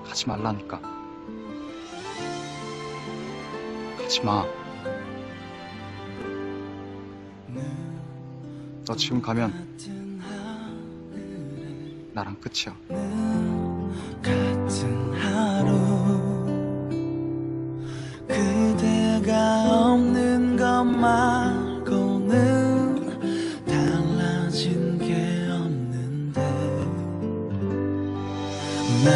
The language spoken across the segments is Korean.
가지 말라니까. 가지 마. 너 지금 가면 나랑 끝이야. 같은 하루 그대가 없는 것 말고는 달라진 게 없는데 난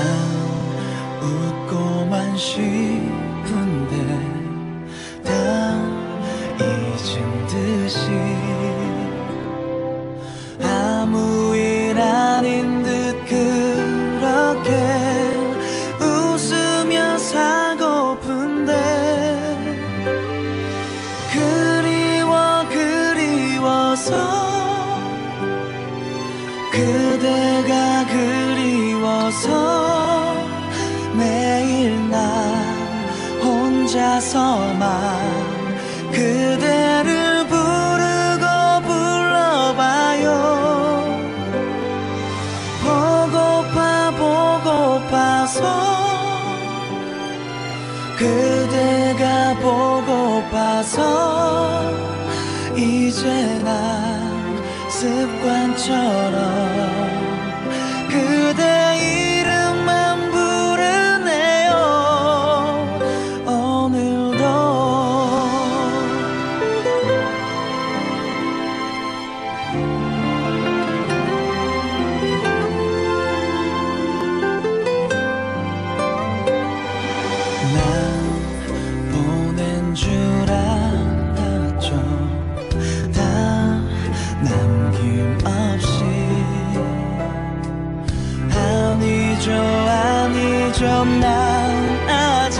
웃고만 싶은데 다 잊은 듯이 아무 일 아닌 듯 그렇게 웃으며 살고픈데 그리워서 그대가 그리워서 매일 나 혼자서만 그대를 부르고 불러봐요. 보고파서 그대가 보고파서 이제 난 습관처럼 그대 이름만 부르네요. 오늘도 난 보낸 줄 알았죠. 다 남김없이 아니죠 난 아직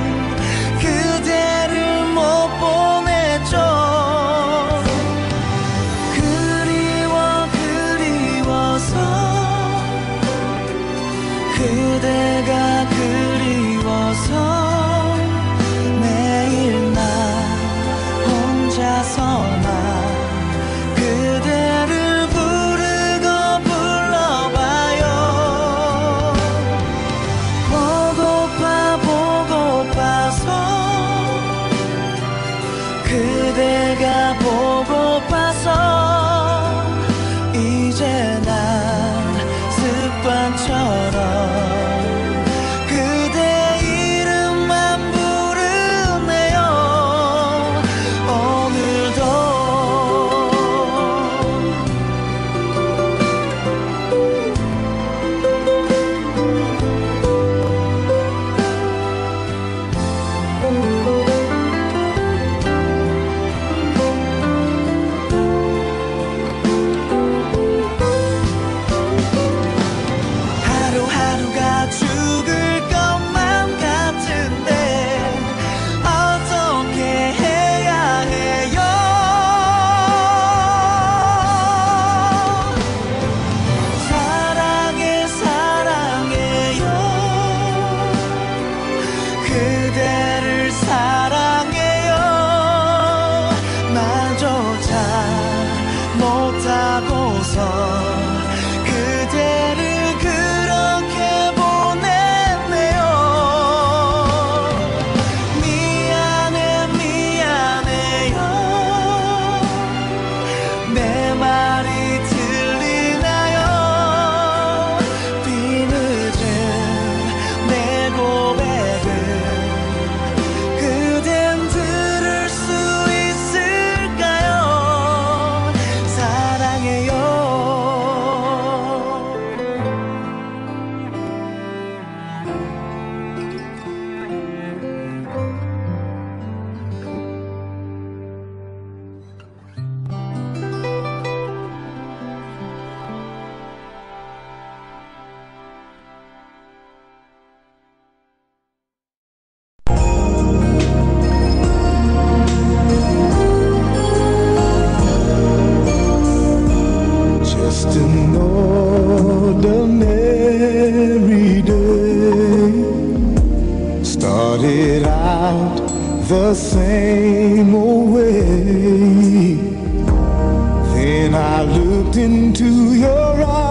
그대를 못 보냈죠. 그리워서 그대가 그리워서 매일 나 혼자서만 그대를 부르고 불러봐요. 보고파서 그대가 보고파서 이제 난 습관처럼 그대 이름만 부르네요. 오늘도 하루하루가 죽을 것만 같은데 어떻게 해야 해요. 사랑해요. 그대를 사랑해요. 나조차 못하고서 그대를 그렇게 보냈네요. 미안해요. 내 말이 들리나요. 뒤늦은 내 고백을 그댄 들을 수 있을까요. 사랑해요. Just an ordinary day started out the same old way. Then I looked into your eyes.